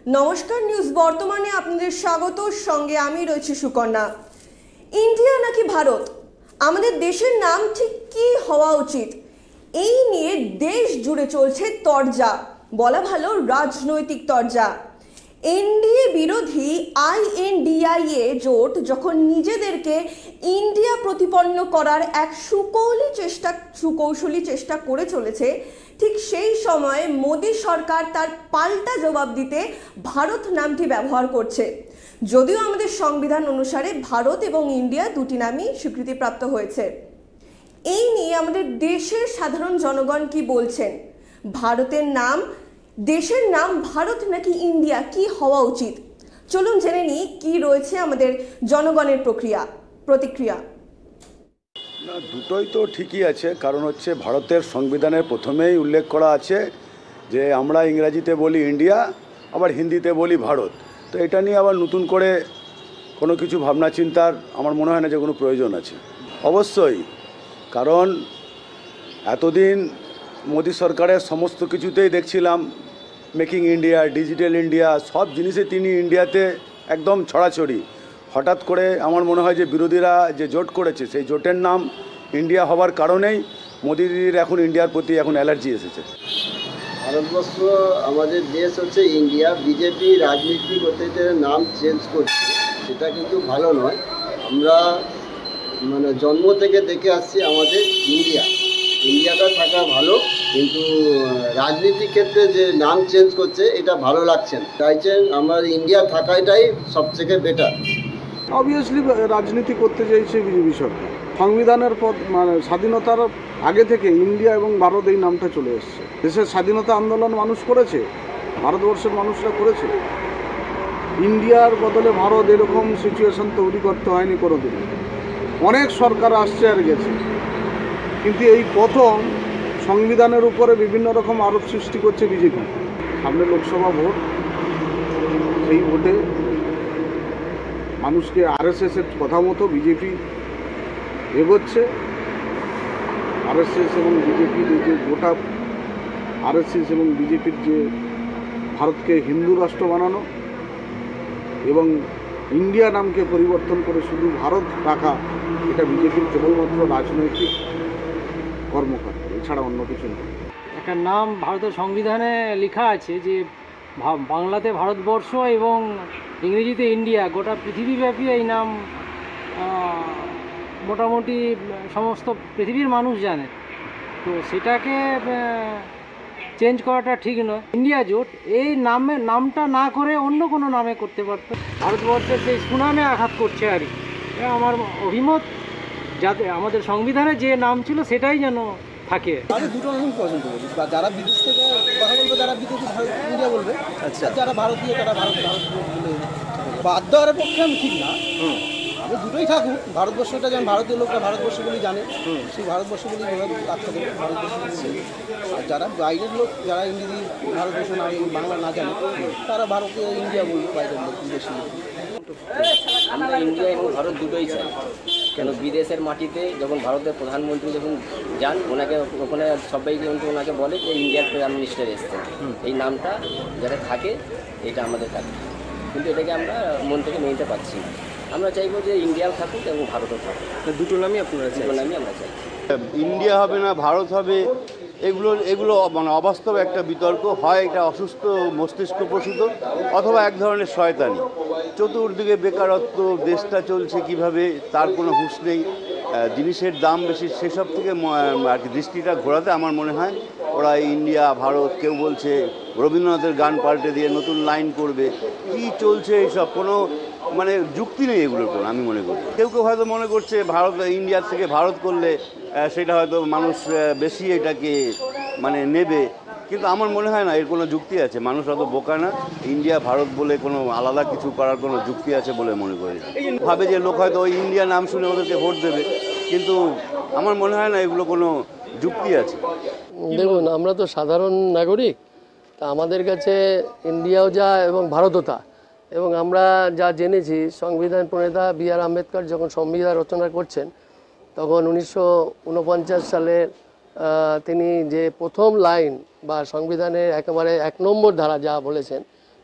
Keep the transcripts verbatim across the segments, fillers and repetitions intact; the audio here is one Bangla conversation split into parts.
নমস্কার, নিউজ বর্তমানে আপনাদের স্বাগত। সঙ্গে আমি রয়েছি সুকন্যা। ইন্ডিয়া নাকি ভারত, আমাদের দেশের নাম ঠিক কি হওয়া উচিত, এই নিয়ে দেশ জুড়ে চলছে তরজা, বলা ভালো রাজনৈতিক তরজা। এনডিএ বিরোধী আইএনডিআইএ জোট যখন নিজেদেরকে ইন্ডিয়া প্রতিপন্ন করার এক সুকৌশলী চেষ্টা সুকৌশলী চেষ্টা করে চলেছে, ঠিক সেই সময় মোদী সরকার তার পাল্টা জবাব দিতে ভারত নামটি ব্যবহার করছে। যদিও আমাদের সংবিধান অনুসারে ভারত এবং ইন্ডিয়া দুটি নামই স্বীকৃতিপ্রাপ্ত হয়েছে। এই নিয়ে আমাদের দেশের সাধারণ জনগণ কি বলছেন? ভারতের নাম দেশের নাম ভারত নাকি ইন্ডিয়া, কি হওয়া উচিত? চলুন জেনে নিই কি রয়েছে আমাদের জনগণের প্রক্রিয়া প্রতিক্রিয়া। না, দুটোই তো ঠিকই আছে। কারণ হচ্ছে ভারতের সংবিধানের প্রথমেই উল্লেখ করা আছে যে আমরা ইংরাজিতে বলি ইন্ডিয়া, আবার হিন্দিতে বলি ভারত। তো এটা নিয়ে আবার নতুন করে কোনো কিছু ভাবনা চিন্তার আমার মনে হয় না যে কোনো প্রয়োজন আছে। অবশ্যই, কারণ এতদিন মোদী সরকারের সমস্ত কিছুতেই দেখছিলাম মেকিং ইন্ডিয়া, ডিজিটাল ইন্ডিয়া, সব জিনিসে তিনি ইন্ডিয়াতে একদম ছড়াছড়ি। হঠাৎ করে আমার মনে হয় যে বিরোধীরা যে জোট করেছে সেই জোটের নাম ইন্ডিয়া হওয়ার কারণেই মোদির এখন ইন্ডিয়ার প্রতি এখন অ্যালার্জি এসেছে। ভারতবর্ষ আমাদের দেশ হচ্ছে ইন্ডিয়া। বিজেপি রাজনীতি করতে নাম চেঞ্জ করছে, সেটা কিন্তু ভালো নয়। আমরা মানে জন্ম থেকে দেখে আসছি আমাদের ইন্ডিয়া ইন্ডিয়াটা থাকা ভালো, কিন্তু রাজনীতির ক্ষেত্রে যে নাম চেঞ্জ করছে এটা ভালো লাগছে না। চাইছেন আমার ইন্ডিয়া থাকাটাই সবথেকে বেটার। অবভিয়াসলি রাজনীতি করতে চাইছে বিজেপি সরকার। সংবিধানের পর মানে স্বাধীনতার আগে থেকে ইন্ডিয়া এবং ভারত এই নামটা চলে এসছে। দেশের স্বাধীনতা আন্দোলন মানুষ করেছে, ভারতবর্ষের মানুষরা করেছে। ইন্ডিয়ার বদলে ভারত এরকম সিচুয়েশন তৈরি করতে হয়নি কোনোদিন। অনেক সরকার আসছে আর গেছে, কিন্তু এই প্রথম সংবিধানের উপরে বিভিন্ন রকম আরোপ সৃষ্টি করছে বিজেপি। সামনে লোকসভা ভোট, সেই ভোটে মানুষকে আরএসএসের কথা মতো বিজেপি এগোচ্ছে। আরএসএস এবং বিজেপির যে গোটা আরএসএস এবং বিজেপির যে ভারতকে হিন্দু রাষ্ট্র বানানো এবং ইন্ডিয়া নামকে পরিবর্তন করে শুধু ভারত রাখা, এটা বিজেপির কেবলমাত্র রাজনৈতিক কর্মকাণ্ড, এছাড়া অন্য কিছু নয়। একটা নাম ভারতের সংবিধানে লেখা আছে যে বাংলাতে ভারতবর্ষ এবং ইংরেজিতে ইন্ডিয়া, গোটা পৃথিবীব্যাপী এই নাম মোটামুটি সমস্ত পৃথিবীর মানুষ জানে। তো সেটাকে চেঞ্জ করাটা ঠিক নয়। ইন্ডিয়া জোট এই নামে নামটা না করে অন্য কোনো নামে করতে পারত। ভারতবর্ষের সেই সুনামে আঘাত করছে আর কি। আমার অভিমত, যাতে আমাদের সংবিধানে যে নাম ছিল সেটাই যেন থাকে। আমি দুটো রকম পছন্দ করি, যারা বিদেশ থেকে কথা বলবে তারা বিদেশি ভারত ইন্ডিয়া বলবে, আচ্ছা যারা ভারতীয় তারা ভারত ভারত বলে। বাধ্য হওয়ার পক্ষে আমি ঠিক না, আমি দুটোই থাকুক। ভারতবর্ষটা যেমন ভারতীয় লোকরা ভারতবর্ষ বলেই জানে, সেই ভারতবর্ষ বলেই আখ্যা দেবে ভারতবর্ষ। আর যারা বাইরের লোক, যারা ইংরেজি ভারতবর্ষ না বাংলা না জানে, তারা ভারতীয় ইন্ডিয়া বলবে, বাইরের লোক বিদেশি লোক। আমরা ইন্ডিয়া এবং ভারত দুটোই চাই। কেন বিদেশের মাটিতে যখন ভারতের প্রধানমন্ত্রী যখন যান, ওনাকে ওখানে সবাই কিন্তু ওনাকে বলে যে ইন্ডিয়ার প্রাইম মিনিস্টার এসছেন, এই নামটা যাতে থাকে এটা আমাদের থাকে। কিন্তু এটাকে আমরা মন থেকে মেনে নিতে পারছি না। আমরা চাইবো যে ইন্ডিয়াও থাকুক এবং ভারতও থাকুক, দুটো নামই আপনারা দুটো নামই আমরা চাই। ইন্ডিয়া হবে না ভারত হবে, এগুলো এগুলো মানে অবাস্তব একটা বিতর্ক। হয় এটা অসুস্থ মস্তিষ্ক প্রসূত, অথবা এক ধরনের শয়তানি। চতুর্দিকে বেকারত্ব, দেশটা চলছে কিভাবে তার কোনো হুঁশ নেই, জিনিসের দাম বেশি, সেসব থেকে আর কি দৃষ্টিটা ঘোরাতে আমার মনে হয় ওরা ইন্ডিয়া ভারত, কেউ বলছে রবীন্দ্রনাথের গান পাল্টে দিয়ে নতুন লাইন করবে, কি চলছে এইসব কোনো মানে যুক্তি নেই এগুলোর কোনো, আমি মনে করি। কেউ কেউ হয়তো মনে করছে ভারত ইন্ডিয়ার থেকে ভারত করলে সেটা হয়তো মানুষ বেশি এটাকে মানে নেবে, কিন্তু আমার মনে হয় না এর কোনো যুক্তি আছে। মানুষ অত বোকা না, ইন্ডিয়া ভারত বলে কোনো আলাদা কিছু করার কোনো যুক্তি আছে বলে মনে করি। ভাবে যে লোক হয়তো ওই ইন্ডিয়া নাম শুনে ওদেরকে ভোট দেবে, কিন্তু আমার মনে হয় না এগুলো কোনো যুক্তি আছে। দেখুন, আমরা তো সাধারণ নাগরিক, তা আমাদের কাছে ইন্ডিয়াও যা এবং ভারতও তা। এবং আমরা যা জেনেছি, সংবিধান প্রণেতা বি আর আম্বেদকর যখন সংবিধান রচনা করছেন, তখন উনিশশো উনপঞ্চাশ সালে তিনি যে প্রথম লাইন বা সংবিধানের একেবারে এক নম্বর ধারা যা বলেছেন,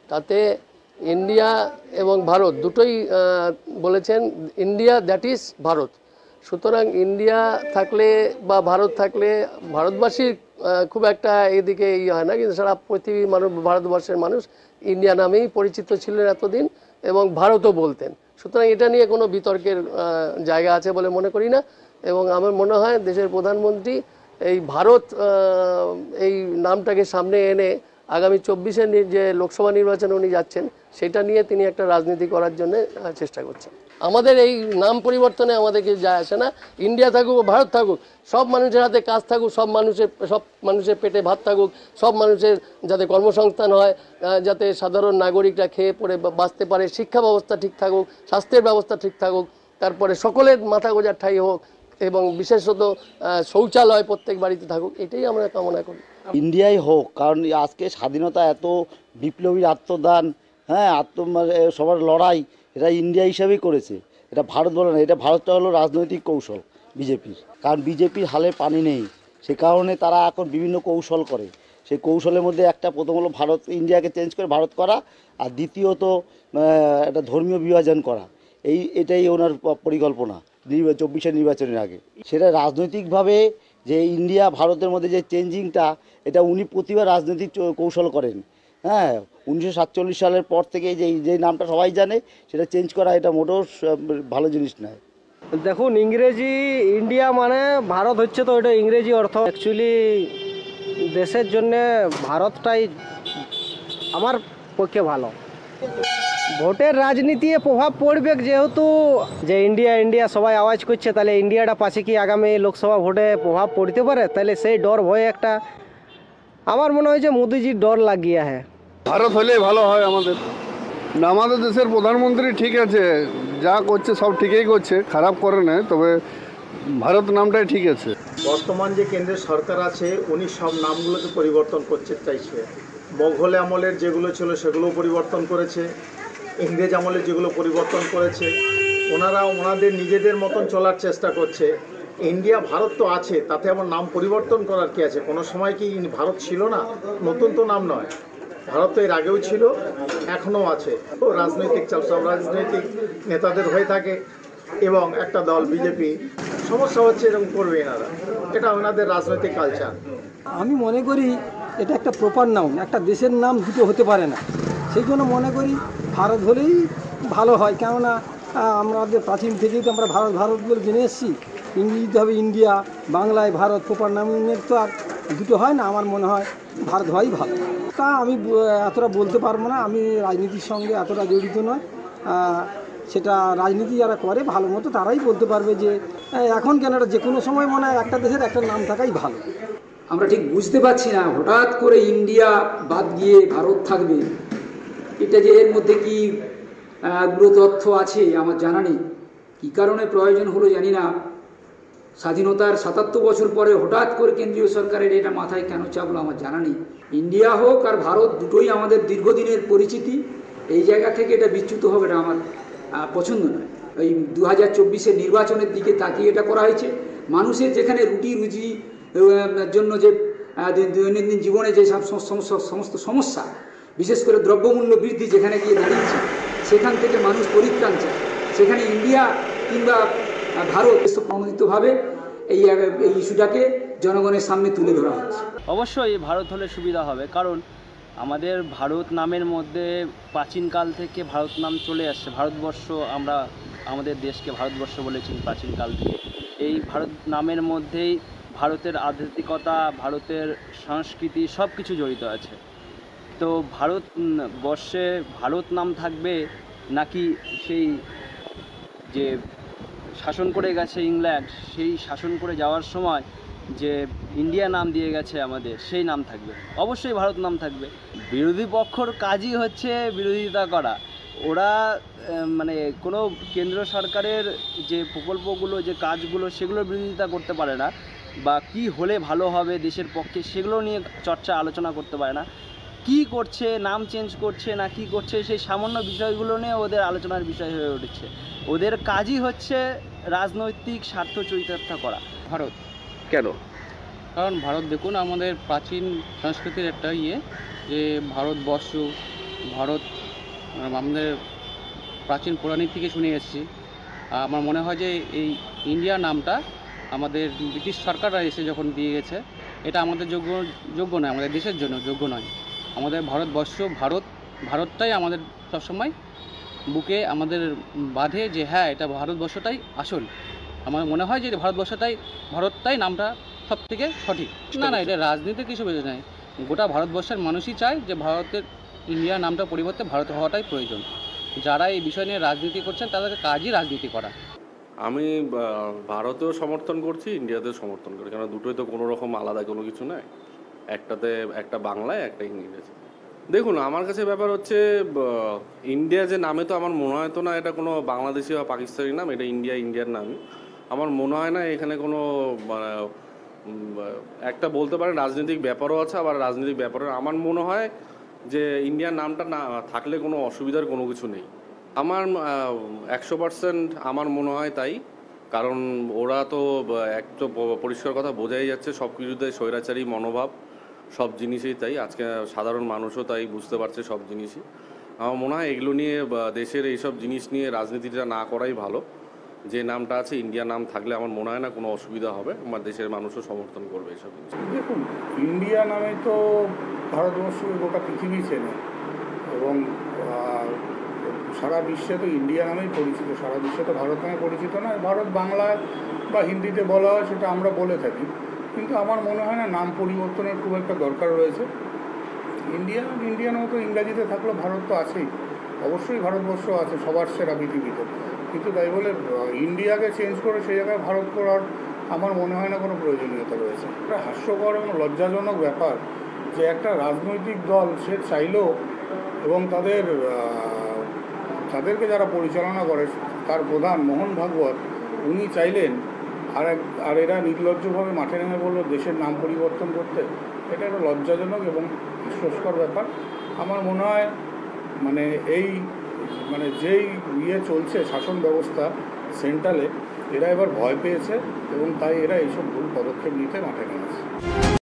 তাতে ইন্ডিয়া এবং ভারত দুটোই আহ, বলেছেন ইন্ডিয়া দ্যাট ইজ ভারত। সুতরাং ইন্ডিয়া থাকলে বা ভারত থাকলে ভারতবাসীর আহ, খুব একটা এদিকে ইয়ে হয় না, কিন্তু সারা পৃথিবীর মানুষ, ভারতবর্ষের মানুষ ইন্ডিয়া নামেই পরিচিত ছিলেন এতদিন এবং ভারতও বলতেন। সুতরাং এটা নিয়ে কোনো বিতর্কের আহ, জায়গা আছে বলে মনে করি না। এবং আমার মনে হয় দেশের প্রধানমন্ত্রী এই ভারত আহ, এই নামটাকে সামনে এনে আগামী চব্বিশের যে লোকসভা নির্বাচনে উনি যাচ্ছেন সেটা নিয়ে তিনি একটা রাজনীতি করার জন্য চেষ্টা করছেন। আমাদের এই নাম পরিবর্তনে আমাদের কিছু যায় আসে না। ইন্ডিয়া থাকুক ভারত থাকুক, সব মানুষের হাতে কাজ থাকুক, সব মানুষের সব মানুষের পেটে ভাত থাকুক, সব মানুষের যাতে কর্মসংস্থান হয়, যাতে সাধারণ নাগরিকরা খেয়ে পড়ে বাঁচতে পারে, শিক্ষা ব্যবস্থা ঠিক থাকুক, স্বাস্থ্যের ব্যবস্থা ঠিক থাকুক, তারপরে সকলের মাথা গোজার ঠাঁই হোক এবং বিশেষত শৌচালয় প্রত্যেক বাড়িতে থাকুক, এটাই আমরা কামনা করি। ইন্ডিয়াই হোক, কারণ আজকে স্বাধীনতা এত বিপ্লবীর আত্মদান, হ্যাঁ আত্ম সবার লড়াই, এটা ইন্ডিয়া হিসাবেই করেছে, এটা ভারত বলে না। এটা ভারতটা হলো রাজনৈতিক কৌশল বিজেপির, কারণ বিজেপির হালে পানি নেই, সে কারণে তারা এখন বিভিন্ন কৌশল করে। সেই কৌশলের মধ্যে একটা প্রথম হলো ভারত ইন্ডিয়াকে চেঞ্জ করে ভারত করা, আর দ্বিতীয়ত একটা ধর্মীয় বিভাজন করা। এই এটাই ওনার পরিকল্পনা চব্বিশের নির্বাচনের আগে। সেটা রাজনৈতিকভাবে যে ইন্ডিয়া ভারতের মধ্যে যে চেঞ্জিংটা, এটা উনি প্রতিবার রাজনৈতিক কৌশল করেন। হ্যাঁ, উনিশশো সাতচল্লিশ সালের পর থেকে যে যে নামটা সবাই জানে সেটা চেঞ্জ করা এটা মোটেও ভালো জিনিস নয়। দেখুন, ইংরেজি ইন্ডিয়া মানে ভারত হচ্ছে, তো এটা ইংরেজি অর্থ। অ্যাকচুয়ালি দেশের জন্য ভারতটাই আমার পক্ষে ভালো। ভোটের রাজনীতি প্রভাব পড়বে, যেহেতু যে ইন্ডিয়া ইন্ডিয়া সবাই আওয়াজ করছে, তাহলে ইন্ডিয়াটা পাশে কি আগামী লোকসভা ভোটে প্রভাব পড়তে পারে, তাহলে সেই ডর ভয়ে একটা আমার মনে হয় যে মোদিজির ডর লাগিয়ে হ্যাঁ ভারত হলেই ভালো হয় আমাদের। না, আমাদের দেশের প্রধানমন্ত্রী ঠিক আছে, যা করছে সব ঠিকই করছে, খারাপ করে না, তবে ভারত নামটাই ঠিক আছে। বর্তমান যে কেন্দ্রের সরকার আছে উনি সব নামগুলোকে পরিবর্তন করতে চাইছে। মোঘল আমলের যেগুলো ছিল সেগুলো পরিবর্তন করেছে, ইংরেজ আমলের যেগুলো পরিবর্তন করেছে, ওনারা ওনাদের নিজেদের মতন চলার চেষ্টা করছে। ইন্ডিয়া ভারত তো আছে, তাতে আমার নাম পরিবর্তন করার কি আছে? কোনো সময় কি ভারত ছিল না? নতুন তো নাম নয়, ভারত তো এর আগেও ছিল, এখনও আছে। তো রাজনৈতিক চাপ সব রাজনৈতিক নেতাদের হয়ে থাকে এবং একটা দল বিজেপি সমস্যা হচ্ছে এরকম করবে এনারা, এটা ওনাদের রাজনৈতিক কালচার। আমি মনে করি এটা একটা প্রপার নাউন, একটা দেশের নাম দুটো হতে পারে না। সেই জন্য মনে করি ভারত হলেই ভালো হয়, কেননা আমাদের প্রাচীন থেকেই তো আমরা ভারত ভারত বলে জেনে এসেছি। ইংরেজিতে হবে ইন্ডিয়া, বাংলায় ভারত, প্রপার নাউনের তো আর দুটো হয় না। আমার মনে হয় ভারত হওয়াই ভালো। তা আমি এতটা বলতে পারবো না, আমি রাজনীতির সঙ্গে এতটা জড়িত নয়। সেটা রাজনীতি যারা করে ভালো মতো তারাই বলতে পারবে যে এখন কেন, যে কোনো সময় মনে হয় একটা দেশের একটা নাম থাকাই ভালো। আমরা ঠিক বুঝতে পারছি না হঠাৎ করে ইন্ডিয়া বাদ গিয়ে ভারত থাকবে, এটা যে এর মধ্যে কি গুলো তথ্য আছে আমার জানা নেই। কী কারণে প্রয়োজন হলো জানি না। স্বাধীনতার সাতাত্তর বছর পরে হঠাৎ করে কেন্দ্রীয় সরকারের এটা মাথায় কেন চাপলো আমার জানা নেই। ইন্ডিয়া হোক আর ভারত দুটোই আমাদের দীর্ঘদিনের পরিচিতি, এই জায়গা থেকে এটা বিচ্যুত হবে না আমার পছন্দ নয়। এই দু হাজার চব্বিশের নির্বাচনের দিকে তাকিয়ে এটা করা হয়েছে। মানুষের যেখানে রুটি রুজি জন্য যে দৈনন্দিন জীবনে যে সমস্ত সমস্যা, বিশেষ করে দ্রব্যমূল্য বৃদ্ধি যেখানে গিয়ে দাঁড়িয়েছে, সেখান থেকে মানুষ পরিত্রাণ চায়। সেখানে ইন্ডিয়া কিংবা ভারত প্রণোদিতভাবে এই এই ইস্যুটাকে জনগণের সামনে তুলে ধরা হচ্ছে। অবশ্যই ভারত হলে সুবিধা হবে, কারণ আমাদের ভারত নামের মধ্যে প্রাচীনকাল থেকে ভারত নাম চলে আসছে। ভারতবর্ষ, আমরা আমাদের দেশকে ভারতবর্ষ বলেছি প্রাচীনকাল থেকে। এই ভারত নামের মধ্যেই ভারতের আধ্যাত্মিকতা, ভারতের সংস্কৃতি সব কিছু জড়িত আছে। তো ভারত বর্ষে ভারত নাম থাকবে নাকি সেই যে শাসন করে গেছে ইংল্যান্ড, সেই শাসন করে যাওয়ার সময় যে ইন্ডিয়া নাম দিয়ে গেছে আমাদের, সেই নাম থাকবে? অবশ্যই ভারত নাম থাকবে। বিরোধী পক্ষর কাজই হচ্ছে বিরোধিতা করা। ওরা মানে কোনো কেন্দ্র সরকারের যে প্রকল্পগুলো, যে কাজগুলো, সেগুলোর বিরোধিতা করতে পারে না, বা কি হলে ভালো হবে দেশের পক্ষে সেগুলো নিয়ে চর্চা আলোচনা করতে পারে না। কি করছে, নাম চেঞ্জ করছে না কি করছে, সেই সামান্য বিষয়গুলো নিয়ে ওদের আলোচনার বিষয় হয়ে উঠেছে। ওদের কাজই হচ্ছে রাজনৈতিক স্বার্থ চরিতার্থ করা। ভারত কেন? কারণ ভারত দেখুন আমাদের প্রাচীন সংস্কৃতির একটা ইয়ে, যে ভারতবর্ষ ভারত আমাদের প্রাচীন পৌরাণিক থেকে শুনে এসেছি। আমার মনে হয় যে এই ইন্ডিয়া নামটা আমাদের ব্রিটিশ সরকাররা এসে যখন দিয়ে গেছে, এটা আমাদের যোগ্য যোগ্য নয়, আমাদের দেশের জন্য যোগ্য নয়। আমাদের ভারতবর্ষ ভারত ভারতটাই আমাদের সবসময় বুকে আমাদের বাঁধে যে হ্যাঁ এটা ভারতবর্ষটাই আসল। আমার মনে হয় যে ভারতবর্ষটাই ভারতটাই নামটা সব থেকে সঠিক। না না এটা রাজনীতির কিছু বেশি নয়, গোটা ভারতবর্ষের মানুষই চায় যে ভারতের ইন্ডিয়া নামটা পরিবর্তে ভারত হওয়াটাই প্রয়োজন। যারা এই বিষয় নিয়ে রাজনীতি করছেন তাদের কাজই রাজনীতি করা। আমি ভারতেও সমর্থন করছি, ইন্ডিয়াতেও সমর্থন করি, কারণ দুটোই তো কোনো রকম আলাদা কোনো কিছু নয়। একটাতে একটা বাংলায় একটা ইংরেজি। দেখুন আমার কাছে ব্যাপার হচ্ছে ইন্ডিয়া যে নামে তো আমার মনে হয় তো না এটা কোনো বাংলাদেশি বা পাকিস্তানি নাম, এটা ইন্ডিয়া ইন্ডিয়ার নামই। আমার মনে হয় না এখানে কোনো একটা বলতে পারেন রাজনৈতিক ব্যাপারও আছে, আবার রাজনৈতিক ব্যাপারও। আমার মনে হয় যে ইন্ডিয়ার নামটা না থাকলে কোনো অসুবিধার কোনো কিছু নেই। আমার একশো পার্সেন্ট আমার মনে হয় তাই, কারণ ওরা তো এক তো পরিষ্কার কথা বোঝাই যাচ্ছে সব কিছুতে স্বৈরাচারী মনোভাব, সব জিনিসেই তাই। আজকে সাধারণ মানুষও তাই বুঝতে পারছে সব জিনিসই। আমার মনে হয় এগুলো নিয়ে দেশের এইসব জিনিস নিয়ে রাজনীতিটা না করাই ভালো। যে নামটা আছে ইন্ডিয়া নাম থাকলে আমার মনে হয় না কোনো অসুবিধা হবে, আমার দেশের মানুষও সমর্থন করবে এইসব জিনিস। দেখুন ইন্ডিয়া নামে তো ভারতবর্ষকে গোটা পৃথিবী চেনে এবং সারা বিশ্বে তো ইন্ডিয়া নামেই পরিচিত, সারা বিশ্বে তো ভারত নামে পরিচিত না। ভারত বাংলায় বা হিন্দিতে বলা হয় সেটা আমরা বলে থাকি, কিন্তু আমার মনে হয় না নাম পরিবর্তনের খুব একটা দরকার রয়েছে। ইন্ডিয়া ইন্ডিয়ান মতো ইংরাজিতে থাকলেও ভারত তো আছেই, অবশ্যই ভারতবর্ষ আছে সবার সেরা পৃথিবীতে, কিন্তু তাই বলে ইন্ডিয়াকে চেঞ্জ করে সেই জায়গায় ভারত করার আমার মনে হয় না কোনো প্রয়োজনীয়তা রয়েছে। একটা হাস্যকর এবং লজ্জাজনক ব্যাপার যে একটা রাজনৈতিক দল সে চাইলেও এবং তাদের তাদেরকে যারা পরিচালনা করে তার প্রধান মোহন ভাগবত উনি চাইলেন, আর এক আর এরা নির্লজ্জভাবে মাঠে নেমে বলল দেশের নাম পরিবর্তন করতে। এটা একটা লজ্জাজনক এবং হাস্যস্কর ব্যাপার। আমার মনে হয় মানে এই মানে যেই ইয়ে চলছে শাসন ব্যবস্থা সেন্ট্রালে, এরা এবার ভয় পেয়েছে এবং তাই এরা এইসব ভুল পদক্ষেপ নিতে মাঠে নেমেছে।